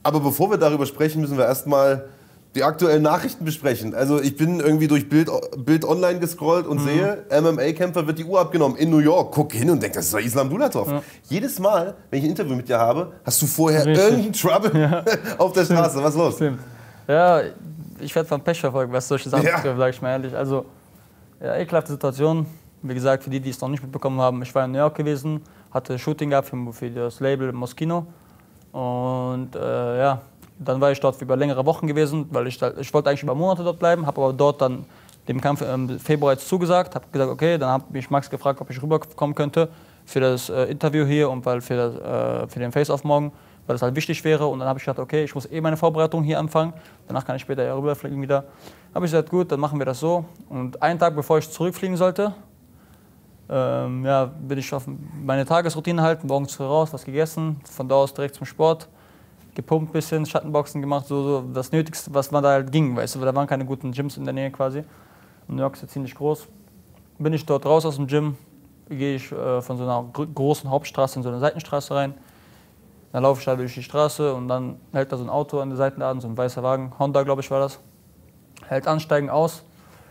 Aber bevor wir darüber sprechen, müssen wir erstmal die aktuellen Nachrichten besprechen. Also ich bin irgendwie durch Bild Online gescrollt und sehe, MMA-Kämpfer wird die Uhr abgenommen in New York. Guck hin und denk, das ist doch Islam Dulatov. Ja. Jedes Mal, wenn ich ein Interview mit dir habe, hast du vorher irgendeinen Trouble auf der Straße. Was ist los? Stimmt. Ja, ich werde vom Pech verfolgt, was solche Sachen betrifft, sage ich mal ehrlich. Also, ja, ekelhafte Situation. Wie gesagt, für die, die es noch nicht mitbekommen haben, ich war in New York gewesen, hatte Shooting gehabt für das Label Moschino. Und ja, dann war ich dort für über längere Wochen gewesen, weil ich wollte eigentlich über Monate dort bleiben, habe aber dort dann dem Kampf im Februar jetzt zugesagt, habe gesagt, okay, dann hat mich Max gefragt, ob ich rüberkommen könnte für das Interview hier und weil für den Face-Off morgen, weil das halt wichtig wäre. Und dann habe ich gesagt, okay, ich muss meine Vorbereitung hier anfangen, danach kann ich später ja rüberfliegen wieder. Habe ich gesagt, gut, dann machen wir das so. Und einen Tag bevor ich zurückfliegen sollte, ja, bin ich auf meine Tagesroutine halt, morgens früh raus, was gegessen, von da aus direkt zum Sport. Gepumpt ein bisschen, Schattenboxen gemacht, so das Nötigste, was man da halt ging, weißt du, weil da waren keine guten Gyms in der Nähe quasi. Und New York ist ja ziemlich groß. Bin ich dort raus aus dem Gym, gehe ich von so einer großen Hauptstraße in so eine Seitenstraße rein. Dann laufe ich da durch die Straße und dann hält da so ein Auto an der Seitenladen, so ein weißer Wagen, Honda glaube ich war das. Hält an, steigen aus,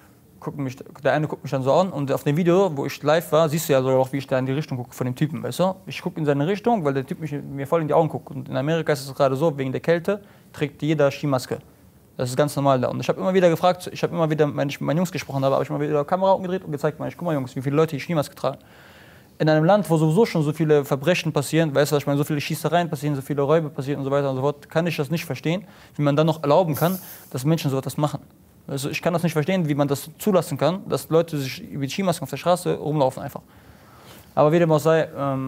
der eine guckt mich dann so an und auf dem Video, wo ich live war, siehst du ja so auch, wie ich da in die Richtung gucke von dem Typen, weißt du? Ich gucke in seine Richtung, weil der Typ mir voll in die Augen guckt. Und in Amerika ist es gerade so, wegen der Kälte trägt jeder Skimaske. Das ist ganz normal da. Und ich habe immer wieder gefragt, wenn ich mit meinen Jungs gesprochen habe, habe ich immer wieder die Kamera umgedreht und gezeigt, guck mal Jungs, wie viele Leute die Skimaske tragen. In einem Land, wo sowieso schon so viele Verbrechen passieren, weißt du, was ich meine, so viele Schießereien passieren, so viele Räuber passieren und so weiter und so fort, kann ich das nicht verstehen, wie man dann noch erlauben kann, dass Menschen so etwas machen. Also ich kann das nicht verstehen, wie man das zulassen kann, dass Leute sich über die Skimasken auf der Straße rumlaufen einfach. Aber wie dem auch sei,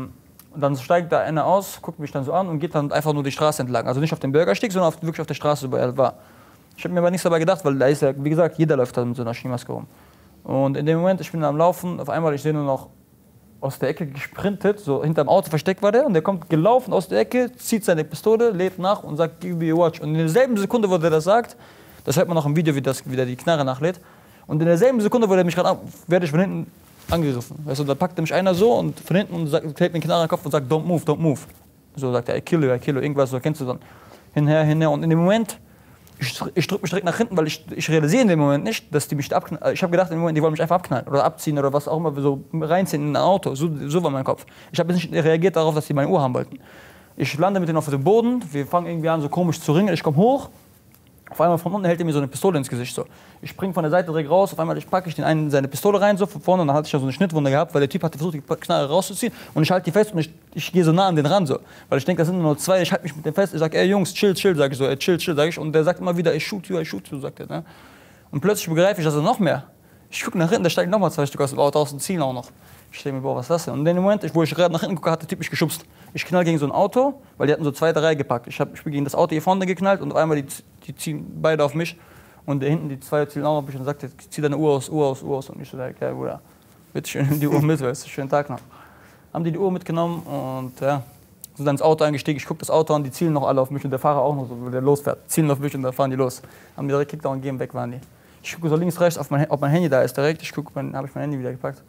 dann steigt da einer aus, guckt mich dann so an und geht dann einfach nur die Straße entlang. Also nicht auf dem Bürgersteig, sondern wirklich auf der Straße, wo er war. Ich habe mir aber nichts dabei gedacht, weil da ist ja, wie gesagt, jeder läuft da mit so einer Skimaske rum. Und in dem Moment, ich bin am Laufen, auf einmal, ich sehe nur noch aus der Ecke gesprintet, so hinterm Auto versteckt war der und der kommt gelaufen aus der Ecke, zieht seine Pistole, lädt nach und sagt, give me a watch. Und in derselben Sekunde, wo der das sagt, das hört man noch im Video, wie der die Knarre nachlädt. Und in derselben Sekunde, wo der mich gerade werde ich von hinten angegriffen. Weißt du, da packt mich einer so und von hinten und hält mir den Knarre in den Kopf und sagt, don't move, don't move. So sagt er, I kill you, irgendwas, so kennst du dann. Hinher. Und in dem Moment, ich drücke mich direkt nach hinten, weil ich realisiere in dem Moment nicht, dass die mich abknallen. Ich habe gedacht, in dem Moment, die wollen mich einfach abknallen oder abziehen oder was auch immer, so reinziehen in ein Auto. So war mein Kopf. Ich habe nicht reagiert darauf, dass die meine Uhr haben wollten. Ich lande mit denen auf dem Boden, wir fangen irgendwie an, so komisch zu ringen, ich komme hoch. Auf einmal von unten hält er mir so eine Pistole ins Gesicht. So. Ich springe von der Seite direkt raus, auf einmal packe ich den einen seine Pistole rein, so von vorne, und dann hatte ich ja so eine Schnittwunde gehabt, weil der Typ hatte versucht, die Knarre rauszuziehen und ich halte die fest und ich gehe so nah an den ran, so. Weil ich denke, das sind nur zwei, ich halte mich mit dem fest, ich sage, ey Jungs, chill, sage ich so, chill, sage ich, und der sagt immer wieder, I shoot you, sagt er. Ne? Und plötzlich begreife ich, dass er noch mehr. Ich gucke nach hinten, da steigen nochmal zwei Stück aus dem Auto aus und ziehen auch noch. Ich denke mir, boah, was ist das denn? Und in dem Moment, wo ich gerade nach hinten gucke, hat der Typ mich geschubst. Ich knall gegen so ein Auto, weil die hatten so zweite Reihe gepackt. Ich bin gegen das Auto hier vorne geknallt und auf einmal die ziehen beide auf mich. Und da hinten, die zwei zielen auch auf mich und sagt, zieh deine Uhr aus. Und ich so, ja, Bruder, bitte schön, nimm die Uhr mit, weißt du, schönen Tag noch. Haben die Uhr mitgenommen und ja, sind dann ins Auto eingestiegen. Ich gucke das Auto an, die zielen noch alle auf mich und der Fahrer auch noch so, weil der losfährt. Zielen auf mich und dann fahren die los. Haben die direkt Kickdown gegeben, weg waren die. Ich gucke so links, rechts, ob mein Handy da ist direkt. Ich gucke, habe ich mein Handy wieder gepackt.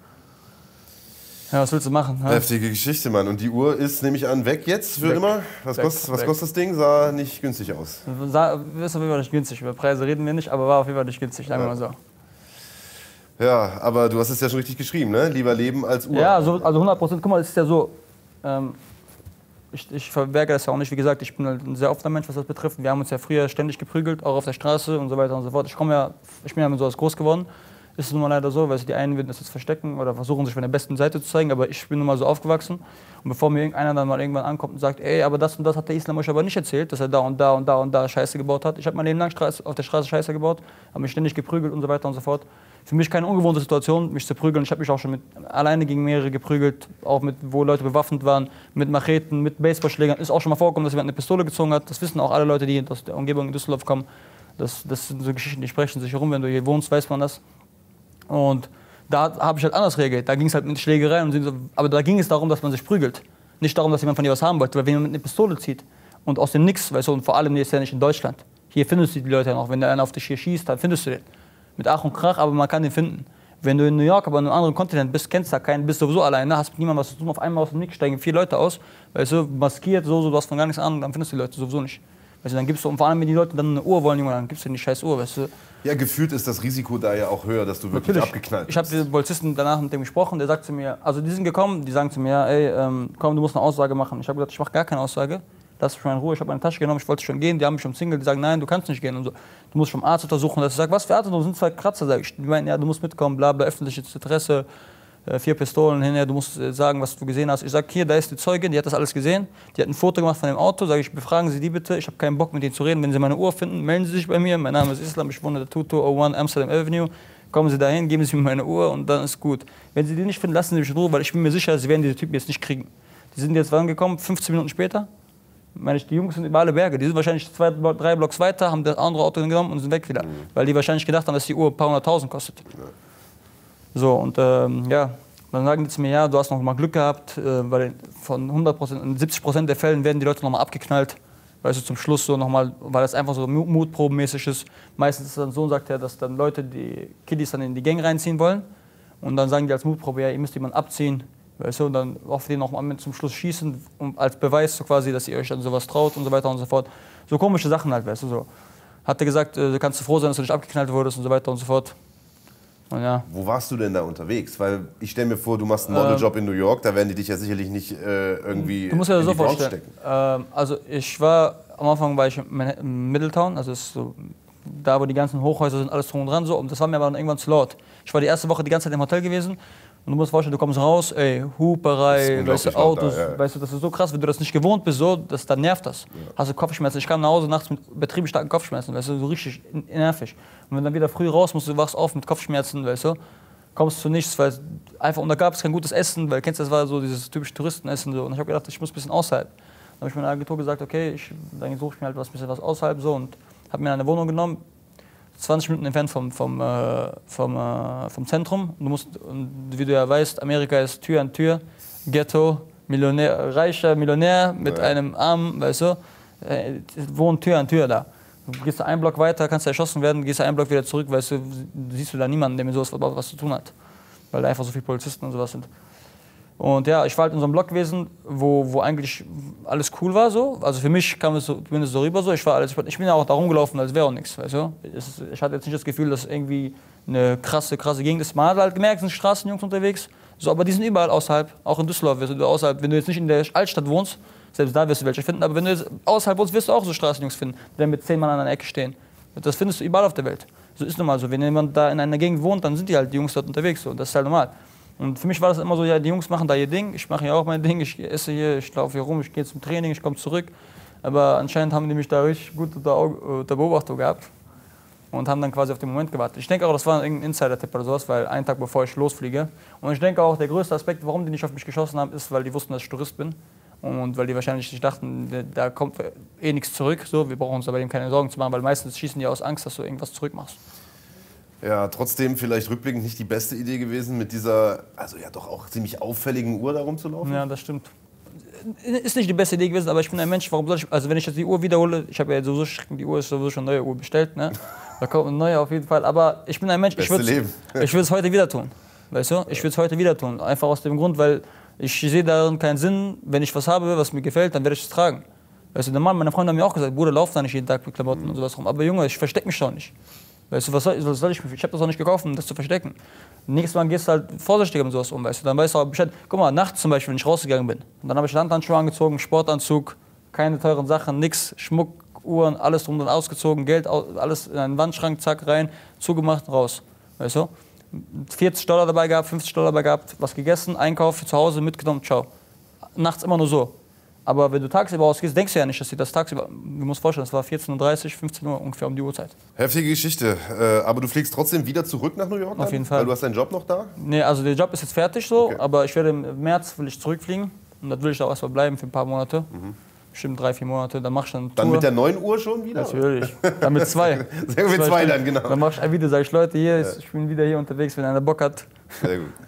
Ja, was willst du machen? Ja? Heftige Geschichte, Mann. Und die Uhr ist, nehme ich an, weg jetzt für immer? Was kostet das Ding? Sah nicht günstig aus. Ist auf jeden Fall nicht günstig. Über Preise reden wir nicht, aber war auf jeden Fall nicht günstig, sagen wir mal so. Ja, aber du hast es ja schon richtig geschrieben, ne? Lieber leben als Uhr. Ja, also 100%. Guck mal, es ist ja so, ich verberge das ja auch nicht. Wie gesagt, ich bin halt ein sehr offener Mensch, was das betrifft. Wir haben uns ja früher ständig geprügelt, auch auf der Straße und so weiter und so fort. Ich bin ja mit sowas groß geworden. Ist es nun mal leider so, weil die einen würden das jetzt verstecken oder versuchen, sich von der besten Seite zu zeigen, aber ich bin nun mal so aufgewachsen. Und bevor mir irgendeiner dann mal irgendwann ankommt und sagt, ey, aber das und das hat der Islam euch aber nicht erzählt, dass er da und da Scheiße gebaut hat. Ich habe mein Leben lang auf der Straße Scheiße gebaut, habe mich ständig geprügelt und so weiter und so fort. Für mich keine ungewohnte Situation, mich zu prügeln. Ich habe mich auch schon alleine gegen mehrere geprügelt, auch wo Leute bewaffnet waren, mit Macheten, mit Baseballschlägern. Ist auch schon mal vorgekommen, dass jemand eine Pistole gezogen hat. Das wissen auch alle Leute, die aus der Umgebung in Düsseldorf kommen. Das sind so Geschichten, die sprechen sich herum. Wenn du hier wohnst, weiß man das. Und da habe ich halt anders reagiert. Da ging es halt mit Schlägerei. Aber da ging es darum, dass man sich prügelt. Nicht darum, dass jemand von dir was haben wollte. Weil wenn jemand mit einer Pistole zieht und aus dem Nix, weißt du, und vor allem ist ja nicht in Deutschland. Hier findest du die Leute ja noch. Wenn der einer auf dich hier schießt, dann findest du den. Mit Ach und Krach, aber man kann den finden. Wenn du in New York, aber in einem anderen Kontinent bist, kennst da keinen, bist sowieso alleine, hast mit niemandem was zu tun. Auf einmal aus dem Nix steigen 4 Leute aus, weißt du, maskiert, so, du hast von gar nichts Ahnung, dann findest du die Leute sowieso nicht. Also dann gibst du, und vor allem wenn die Leute dann eine Uhr wollen, Junge, dann gibst du die scheiß Uhr, weißt du. Ja, gefühlt ist das Risiko da ja auch höher, dass du wirklich abgeknallt bist. Ich habe den Polizisten danach mit dem gesprochen, der sagt zu mir, also die sind gekommen, die sagen zu mir, ey, komm, du musst eine Aussage machen. Ich habe gesagt, ich mache gar keine Aussage, lass mich mal in Ruhe, ich habe meine Tasche genommen, ich wollte schon gehen, die haben mich umzingelt, die sagen, nein, du kannst nicht gehen und so. Du musst vom Arzt untersuchen. Ich sage, was für Arzt? Du sind 2 Kratzer, sag ich. Die meinen, ja, du musst mitkommen, bla bla, öffentliches Interesse. 4 Pistolen hinher, du musst sagen, was du gesehen hast. Ich sag, hier, da ist die Zeugin, die hat das alles gesehen. Die hat ein Foto gemacht von dem Auto. Sag ich, befragen Sie die bitte. Ich habe keinen Bock, mit denen zu reden. Wenn Sie meine Uhr finden, melden Sie sich bei mir. Mein Name ist Islam, ich wohne in der 2201 Amsterdam Avenue. Kommen Sie dahin, geben Sie mir meine Uhr und dann ist gut. Wenn Sie die nicht finden, lassen Sie mich in Ruhe, weil ich bin mir sicher, Sie werden diese Typen jetzt nicht kriegen. Die sind jetzt rangekommen, 15 Minuten später. Meine ich, die Jungs sind über alle Berge. Die sind wahrscheinlich 2, 3 Blocks weiter, haben das andere Auto genommen und sind weg wieder. Weil die wahrscheinlich gedacht haben, dass die Uhr ein paar 100.000 kostet. So, und ja. Dann sagen die zu mir, ja, du hast noch mal Glück gehabt, weil von 100%, in 70% der Fällen werden die Leute noch mal abgeknallt. Weißt du, zum Schluss so nochmal, weil das einfach so mutprobenmäßig ist. Meistens ist es dann so, sagt er, dass dann Leute die Kiddies dann in die Gang reinziehen wollen. Und dann sagen die als Mutprobe, ja, ihr müsst jemanden abziehen. Weißt du, und dann auf den noch mal zum Schluss schießen, um, als Beweis so quasi, dass ihr euch dann sowas traut und so weiter und so fort. So komische Sachen halt, weißt du, so. Hat er gesagt, kannst du froh sein, dass du nicht abgeknallt wurdest und so weiter und so fort. Ja. Wo warst du denn da unterwegs? Weil ich stelle mir vor, du machst einen Modeljob in New York, da werden die dich ja sicherlich nicht irgendwie du musst dir das in so die Bronx vorstellen. stecken. Also am Anfang war ich in Middletown, also ist so, da wo die ganzen Hochhäuser sind, alles drum und dran so, und das war mir aber dann irgendwann zu laut. Ich war die erste Woche die ganze Zeit im Hotel gewesen. Und du musst dir vorstellen, du kommst raus, ey, Huperei, weißt du, Autos, da, ja. Weißt du, das ist so krass, wenn du das nicht gewohnt bist, so, dann nervt das. Ja. Hast du Kopfschmerzen, ich kam nach Hause nachts mit betrieben starken Kopfschmerzen, weißt du, so richtig nervig. Und wenn du dann wieder früh raus musst, du wachst auf mit Kopfschmerzen, weißt du, kommst zu nichts, weil einfach, und da gab es kein gutes Essen, weil kennst du, das war so dieses typische Touristenessen, so. Und ich habe gedacht, ich muss ein bisschen außerhalb. Dann habe ich meiner Agentur gesagt, okay, dann suche ich mir halt ein bisschen was außerhalb, so, und habe mir eine Wohnung genommen, 20 Minuten entfernt vom Zentrum. Du musst, wie du ja weißt, Amerika ist Tür an Tür, Ghetto, Millionär, reicher Millionär mit einem Armen, weißt du, wohnt Tür an Tür da. Du gehst einen Block weiter, kannst erschossen werden, gehst einen Block wieder zurück, weißt du, siehst du da niemanden, der mit sowas was zu tun hat, weil da einfach so viele Polizisten und sowas sind. Und ja, ich war halt in so einem Block gewesen, wo eigentlich alles cool war so. Also für mich kam es so, zumindest so rüber so. Ich bin ja auch da rumgelaufen, als wäre auch nichts, weißt du. Ich hatte jetzt nicht das Gefühl, dass irgendwie eine krasse Gegend ist. Man hat halt gemerkt, sind Straßenjungs unterwegs. So, aber die sind überall außerhalb, auch in Düsseldorf. Wenn du jetzt nicht in der Altstadt wohnst, selbst da wirst du welche finden. Aber wenn du jetzt außerhalb wohnst, wirst du auch so Straßenjungs finden, die dann mit 10 Mann an einer Ecke stehen. Das findest du überall auf der Welt. So ist normal so. Wenn jemand da in einer Gegend wohnt, dann sind die halt die Jungs dort unterwegs. So. Das ist halt normal. Und für mich war das immer so, ja, die Jungs machen da ihr Ding, ich mache hier auch mein Ding, ich esse hier, ich laufe hier rum, ich gehe zum Training, ich komme zurück. Aber anscheinend haben die mich da richtig gut unter Beobachtung gehabt und haben dann quasi auf den Moment gewartet. Ich denke auch, das war irgendein Insider-Tipp oder sowas, weil einen Tag bevor ich losfliege. Und ich denke auch, der größte Aspekt, warum die nicht auf mich geschossen haben, ist, weil die wussten, dass ich Tourist bin. Und weil die wahrscheinlich nicht dachten, da kommt eh nichts zurück, so, wir brauchen uns aber dem keine Sorgen zu machen, weil meistens schießen die aus Angst, dass du irgendwas zurückmachst. Ja, trotzdem vielleicht rückblickend nicht die beste Idee gewesen, mit dieser, also ja doch auch ziemlich auffälligen Uhr da rumzulaufen. Ja, das stimmt. Ist nicht die beste Idee gewesen, aber ich bin ein Mensch, warum soll ich, also wenn ich jetzt die Uhr wiederhole, ich habe ja sowieso, die Uhr ist sowieso schon eine neue Uhr bestellt, ne? Da kommt eine neue auf jeden Fall, aber ich bin ein Mensch, ich würde es heute wieder tun, weißt du? Ich würde es heute wieder tun, einfach aus dem Grund, weil ich sehe darin keinen Sinn, wenn ich was habe, was mir gefällt, dann werde ich es tragen. Weißt du, normal, meine Freunde haben mir auch gesagt, Bruder, lauf da nicht jeden Tag mit Klamotten und sowas rum, aber Junge, ich verstecke mich doch nicht. Weißt du, was soll ich habe das auch nicht gekauft, um das zu verstecken. Nächstes Mal gehst du halt vorsichtiger mit sowas um, weißt du, dann weißt du auch Bescheid. Guck mal, nachts zum Beispiel, wenn ich rausgegangen bin, und dann habe ich Handhandschuhe angezogen, Sportanzug, keine teuren Sachen, nix, Schmuck, Uhren, alles drum und ausgezogen, Geld, alles in einen Wandschrank, zack, rein, zugemacht, raus, weißt du. $40 dabei gehabt, $50 dabei gehabt, was gegessen, Einkauf für zu Hause, mitgenommen, ciao. Nachts immer nur so. Aber wenn du tagsüber rausgehst, denkst du ja nicht, dass sie das tagsüber. Du musst vorstellen, es war 14:30 Uhr, 15 Uhr ungefähr um die Uhrzeit. Heftige Geschichte. Aber du fliegst trotzdem wieder zurück nach New York? Auf jeden Fall. Weil du hast deinen Job noch da? Nee, also der Job ist jetzt fertig so, okay. Aber ich werde im März will ich zurückfliegen. Und dann will ich da auch erstmal bleiben für ein paar Monate. Bestimmt 3, 4 Monate. Dann mach ich dann eine Tour. Dann mit der neuen Uhr schon wieder? Natürlich. Dann mit 2. Sehr gut, mit 2 dann, genau. Dann mach ich ein Video, sage ich, Leute, ich bin wieder hier unterwegs, wenn einer Bock hat. Sehr gut.